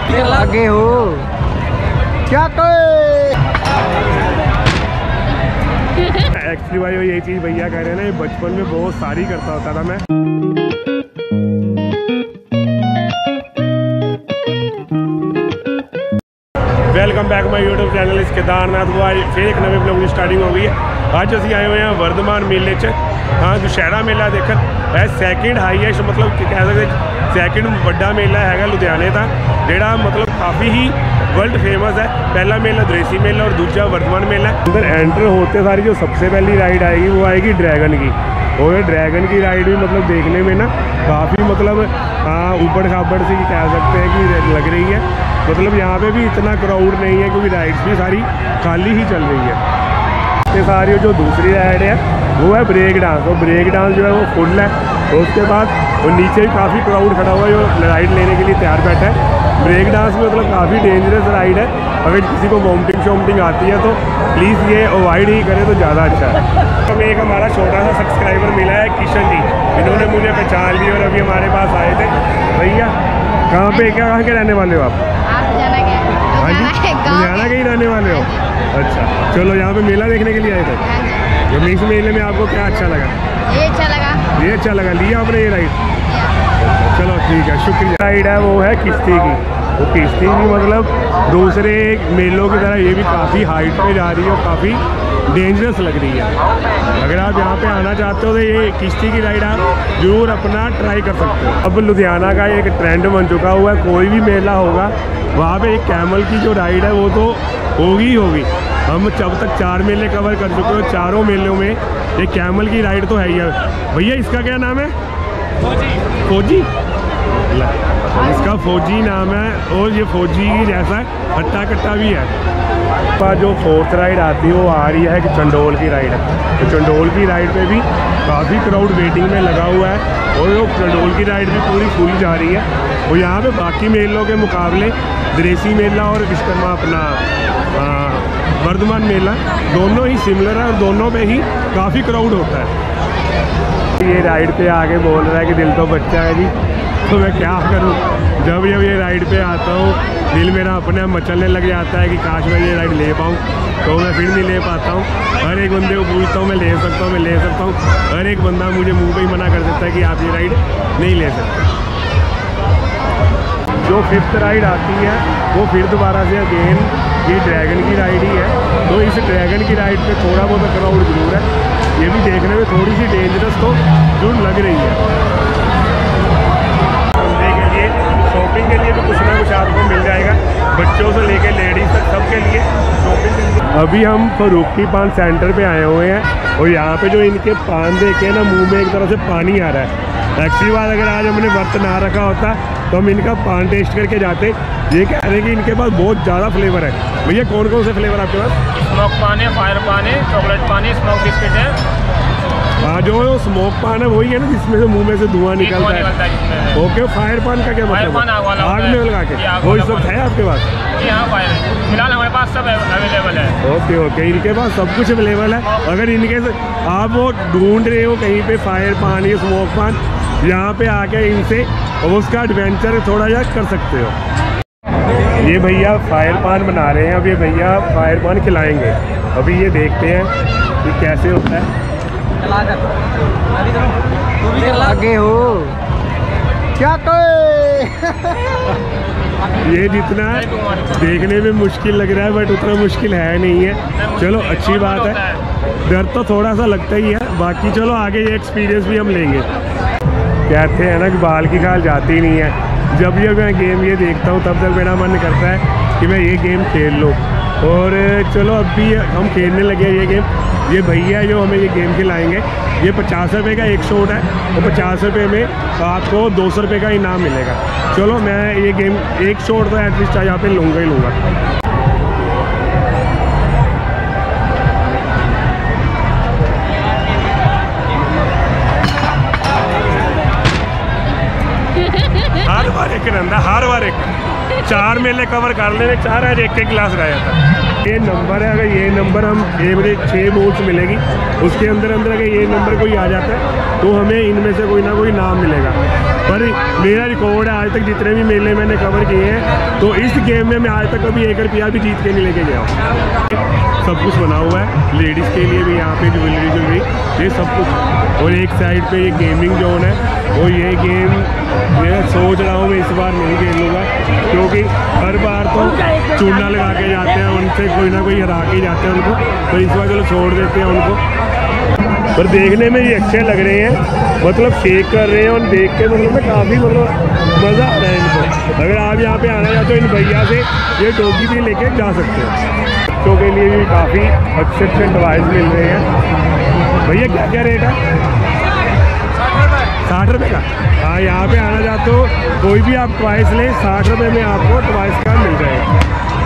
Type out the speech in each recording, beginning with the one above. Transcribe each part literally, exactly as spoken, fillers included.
आगे हो क्या तो एक्चुअली भाई ये चीज़ भैया कह रहे हैं ना, ये बचपन में बहुत सारी करता होता था मैं। Welcome back my YouTube channel इस केदारनाथ वो आज फिर एक नवे ब्लॉग की स्टार्टिंग हो गई है। ਅੱਜ ਅਸੀਂ ਆਏ ਹੋਏ ਹਾਂ वर्धमान मेले च। हाँ दुशहरा मेला देखन है सैकेंड हाईएस्ट मतलब कह सकते सैकेंड बड़ा मेला है लुधियाने का, जोड़ा मतलब काफ़ी ही वर्ल्ड फेमस है। पहला मेला दरेसी मेला और दूसरा वर्धमान मेला। अंदर एंटर होते सारी जो सबसे पहली राइड आएगी वो आएगी ड्रैगन की। और ड्रैगन की राइड भी मतलब देखने में ना काफ़ी मतलब हाँ ऊबड़ खाबड़ सी कह सकते हैं कि लग रही है। मतलब यहाँ पे भी इतना क्राउड नहीं है क्योंकि राइड्स भी सारी खाली ही चल रही है। ये सारी जो दूसरी राइड है वो है ब्रेक डांस। और ब्रेक डांस जो है वो फुल है। और उसके बाद वो नीचे भी काफ़ी क्राउड खड़ा हुआ है जो राइड लेने के लिए तैयार बैठा है। ब्रेक डांस में मतलब काफ़ी डेंजरस राइड है। अगर किसी को वॉमिटिंग शॉमिटिंग आती है तो प्लीज़ ये अवॉइड ही करें तो ज़्यादा अच्छा है। तो एक हमारा छोटा सा सब्सक्राइबर मिला है किशन जी, इन्होंने मुझे पहचान ली और अभी हमारे पास आए थे। भैया कहाँ पे क्या कहाँ के रहने वाले हो आप? हाँ जी लुधियाना के ही रहने वाले हो? अच्छा चलो यहाँ पे मेला देखने के लिए आए थे। तो इस मेले में आपको क्या अच्छा लगा? ये अच्छा लगा। ये अच्छा लगा, लिया आपने ये राइड? चलो ठीक है शुक्रिया। राइड है वो है किश्ती की। वो किश्ती भी मतलब दूसरे मेलों की तरह ये भी काफ़ी हाइट पे जा रही है और काफ़ी डेंजरस लग रही है। अगर आप यहाँ पे आना चाहते हो तो ये किश्ती की राइड आप जरूर अपना ट्राई कर सकते हो। अब लुधियाना का एक ट्रेंड बन चुका हुआ है, कोई भी मेला होगा वहाँ पे एक कैमल की जो राइड है वो तो होगी ही होगी। हम जब तक चार मेले कवर कर चुके हो, चारों मेलों में ये कैमल की राइड तो है ही है। भैया इसका क्या नाम है? फौजी। फौजी इसका फौजी नाम है। और ये फौजी की जैसा हट्टा कट्टा भी है। पर जो फोर्थ राइड आती है वो आ रही है कि चंडोल की राइड है। तो चंडोल की राइड पे भी काफ़ी क्राउड वेटिंग में लगा हुआ है। और वो चंडोल की राइड भी पूरी फुल जा रही है। और यहाँ पे बाकी मेलों के मुकाबले दरेसी मेला और विश्वकर्मा अपना वर्धमान मेला दोनों ही सिमिलर है और दोनों पे ही काफ़ी क्राउड होता है। ये राइड पे आके बोल रहा है कि दिल तो बच्चा है जी, तो मैं क्या करूँ। जब जब ये राइड पे आता हूँ दिल मेरा अपने आप मचलने लग जाता है कि काश मैं ये राइड ले पाऊँ, तो मैं फिर नहीं ले पाता हूँ। हर एक बंदे को पूछता हूँ मैं ले सकता हूँ मैं ले सकता हूँ, हर एक बंदा मुझे मुँह पे ही मना कर देता है कि आप ये राइड नहीं ले सकते। जो फिफ्थ राइड आती है वो फिर दोबारा से अगेन ये ड्रैगन की राइड ही है। तो इस ड्रैगन की राइड पे थोड़ा बहुत क्राउड जरूर है। ये भी देखने में थोड़ी सी डेंजरस तो जरूर लग रही है। धंधे के लिए शॉपिंग के लिए भी कुछ ना कुछ आपको मिल जाएगा, बच्चों से लेके लेडीज़ तक सबके लिए शॉपिंग के लिए। अभी हम फरूकी पान सेंटर पे आए हुए हैं और यहाँ पे जो इनके पान देखे ना मुँह में एक तरह से पानी आ रहा है। एक्चुअली बात अगर आज हमने वर्त ना रखा होता तो हम इनका पान टेस्ट करके जाते। ये कह रहे हैं कि इनके पास बहुत ज़्यादा फ्लेवर है। भैया कौन कौन से फ्लेवर आपके पास? स्मोक पान है, फायर पान है, चॉकलेट पान है, स्मोक बिस्किट है। हाँ जो स्मोक पान है वही है ना जिसमें से मुंह में से धुआं निकलता है। ओके फायर पान का क्या मतलब? आग में लगा के वही सब है आपके पास? जी हाँ फायर है, फिलहाल हमारे पास सब अवेलेबल है। ओके ओके इनके पास सब कुछ अवेलेबल है। अगर इनके आप वो ढूंढ रहे हो कहीं पे फायर पान या स्मोक पान, यहाँ पे आके इनसे उसका एडवेंचर थोड़ा जा कर सकते हो। ये भैया फायर पान बना रहे हैं। अब ये भैया फायर पान खिलाएंगे। अभी ये देखते हैं कि कैसे होता है। आगे हो क्या तो ये जितना देखने में मुश्किल लग रहा है बट उतना मुश्किल है नहीं है। चलो अच्छी बात है। डर तो थोड़ा सा लगता ही है, बाकी चलो आगे ये एक्सपीरियंस भी हम लेंगे। कहते हैं ना कि बाल की खाल जाती नहीं है। जब जब मैं गेम ये देखता हूँ तब तक मेरा मन करता है कि मैं ये गेम खेल लूँ। और चलो अब भी हम खेलने लगे ये गेम। ये भैया जो हमें ये गेम खिलाएंगे ये पचास रुपये का एक शॉट है और पचास रुपये में आपको दो सौ रुपये का इनाम मिलेगा। चलो मैं ये गेम एक शॉट तो एटलीस्ट यहाँ पे लूँगा ही लूँगा। हर बार एक रंदा हर बार एक चार मेले कवर कर लेने, चार आज एक एक गिलास रहा था। ये नंबर है, अगर ये नंबर हम छः बजे छः बोल्स मिलेगी उसके अंदर अंदर अगर ये नंबर कोई आ जाता है तो हमें इनमें से कोई ना कोई नाम मिलेगा। पर मेरा रिकॉर्ड है आज तक जितने भी मेले मैंने कवर किए हैं, तो इस गेम में मैं आज तक कभी एक रुपया भी जीत के नहीं लेके गया हूँ। सब कुछ बना हुआ है लेडीज़ के लिए भी, यहाँ पे ज्वेलरी ज्वेलरी ये सब कुछ। और एक साइड पे ये गेमिंग जोन है, और ये गेम मैं सोच रहा हूँ मैं इस बार नहीं खेलूँगा, क्योंकि हर बार तो चूना लगा के जाते हैं, उनसे कोई ना कोई हरा के जाते हैं उनको, तो इस बार चलो छोड़ देते हैं उनको। पर देखने में ये अच्छे लग रहे हैं, मतलब शेक कर रहे हैं, और देख के मतलब काफ़ी मतलब मज़ा आ रहा है इनको। अगर आप यहाँ पे आना चाहते हो इन भैया से ये डॉगी भी लेके जा सकते हो। बच्चों के लिए भी काफ़ी अच्छे अच्छे डिवाइस मिल रहे हैं। भैया क्या क्या रेट है? साठ रुपये का। हाँ, यहाँ पे आना चाहते हो कोई भी आप टॉयस लें, साठ रुपये में आपको टॉयस का मिल जाएगा।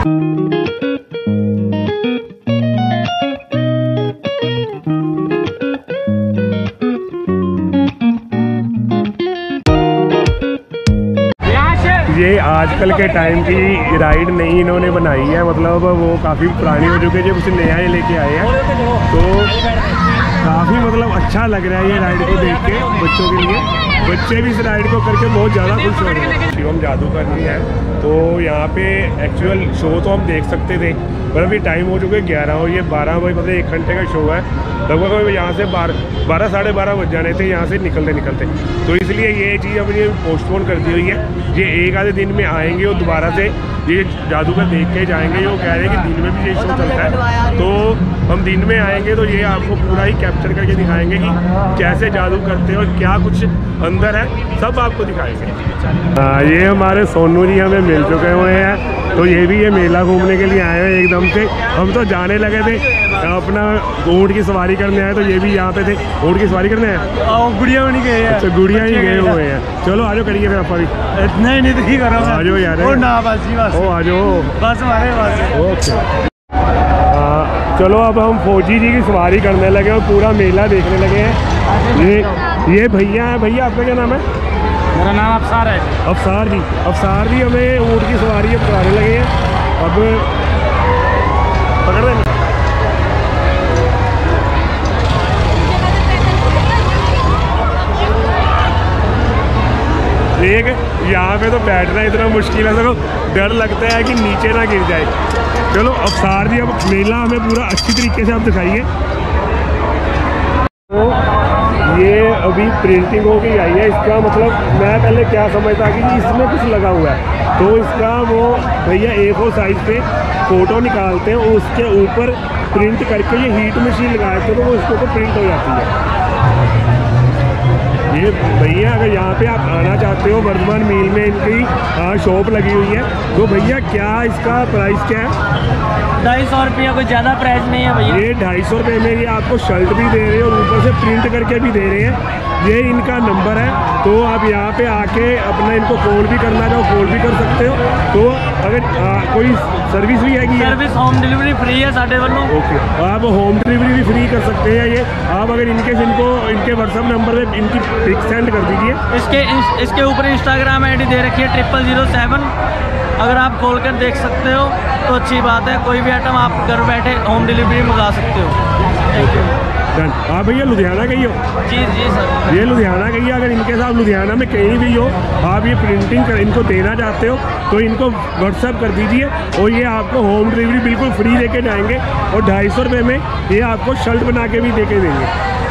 ये आजकल के टाइम की राइड नहीं इन्होंने बनाई है, मतलब वो काफ़ी पुरानी हो चुकी है, जब उसे नया ही लेके आए हैं, तो काफ़ी मतलब अच्छा लग रहा है ये राइड को देख के बच्चों के लिए। बच्चे भी इस राइड को करके बहुत ज़्यादा खुश हो रहे हैं। शिवम जादूगरनी है, तो यहाँ पे एक्चुअल शो तो हम देख सकते थे, पर अभी टाइम हो चुके ग्यारह, और ये बारह बजे मतलब एक घंटे का शो है लगभग। यहाँ से बारह बारह साढ़े बारह बज जाने थे यहाँ से निकलते निकलते, तो इसलिए ये चीज़ अब ये पोस्टपोन कर दी हुई है। ये एक आधे दिन में आएंगे और दोबारा से ये जादूगर देख के जाएंगे। वो कह रहे हैं कि दिन में भी ये शो चलता है, तो हम दिन में आएंगे तो ये आपको पूरा ही कैप्चर करके दिखाएंगे कि कैसे जादू करते हैं और क्या कुछ अंदर है, सब आपको दिखाएंगे। हाँ, ये हमारे सोनू जी हमें मिल चुके हुए हैं, तो ये भी ये मेला घूमने के लिए आए हैं एकदम से। हम तो जाने लगे थे अपना ऊँट की सवारी करने आए, तो ये भी यहाँ पे थे ऊँट की सवारी करने आए। गुड़िया बनी गए हैं। अच्छा, गुड़िया ही गए हुए हैं। चलो आ जाओ, करिए फिर आप भी। नहीं नहीं तो की करो, आ जाओ यार। ओ ना बस जी बस। ओ आ जाओ बस हमारे बस। ओके। चलो अब हम फौजी जी की सवारी करने लगे और पूरा मेला देखने लगे हैं। ये ये भैया है। भैया आपका क्या नाम है? मेरा नाम अफसार है। अफसार जी। अफसार जी हमें ऊँट की सवारी अब कराने लगे हैं। अब पकड़ रहे हैं। एक यहाँ पे तो बैठना इतना मुश्किल है, तो डर लगता है कि नीचे ना गिर जाए। चलो अफसार जी अब मेला हमें पूरा अच्छी तरीके से आप दिखाइए। तो ये अभी प्रिंटिंग हो के आई है, इसका मतलब मैं पहले क्या समझता कि इसमें कुछ लगा हुआ है, तो इसका वो भैया ए फोर साइज पे फ़ोटो निकालते हैं और उसके ऊपर प्रिंट करके ये हीट मशीन लगाते हैं, तो वो इसके ऊपर प्रिंट हो जाती है। ये भैया अगर यहाँ पे आप आना चाहते हो, वर्धमान मील में इनकी शॉप लगी हुई है, तो भैया क्या इसका प्राइस क्या है? ढाई सौ रुपया, कोई ज़्यादा प्राइस नहीं है भैया। ये ढाई सौ रुपये में ये आपको शर्ट भी दे रहे हैं और ऊपर से प्रिंट करके भी दे रहे हैं। ये इनका नंबर है, तो आप यहाँ पे आके अपना इनको कॉल भी करना चाहो कॉल भी कर सकते हो। तो अगर आ, कोई सर्विस भी है, सर्विस होम डिलीवरी फ्री है साढ़े वालों। ओके, आप होम डिलीवरी भी फ्री कर सकते हैं। ये आप अगर इनके इनको इनके व्हाट्सअप नंबर पे इनकी पिक सेंड कर दीजिए। इसके इसके ऊपर इंस्टाग्राम आई डी दे रखी है ट्रिपल जीरो सेवन, अगर आप खोल कर देख सकते हो तो अच्छी बात है। कोई भी आइटम आप घर बैठे होम डिलीवरी मंगा सकते हो। Thank you. डन। आप भैया लुधियाना गई हो? जी जी सर, ये लुधियाना गई। अगर इनके साथ लुधियाना में कहीं भी हो, आप ये प्रिंटिंग कर इनको देना चाहते हो तो इनको व्हाट्सएप कर दीजिए और ये आपको होम डिलीवरी बिल्कुल फ्री देके जाएंगे और ढाई सौ रुपये में ये आपको शर्ट बना के भी देके देंगे।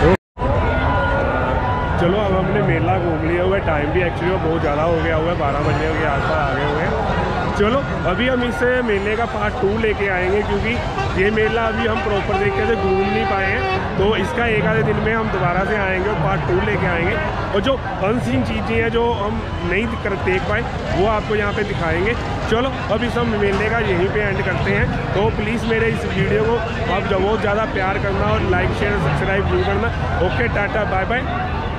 चलो अब हमने मेला घूम लिया हुआ है, टाइम भी एक्चुअली बहुत ज़्यादा हो गया हुआ है, बारह बजने के आसपास आ गए हुए हैं। चलो अभी हम इस मेले का पार्ट टू लेके आएंगे, क्योंकि ये मेला अभी हम प्रॉपर तरीके से घूम नहीं पाए हैं, तो इसका एक आधे दिन में हम दोबारा से आएंगे और पार्ट टू लेके आएंगे। और जो अनसीन चीज़ें हैं जो हम नहीं कर देख पाए वो आपको यहाँ पे दिखाएंगे। चलो अब इस हम मेले का यहीं पे एंड करते हैं। तो प्लीज़ मेरे इस वीडियो को आप जो बहुत ज़्यादा प्यार करना और लाइक शेयर सब्सक्राइब जरूर करना। Okay, tata bye bye.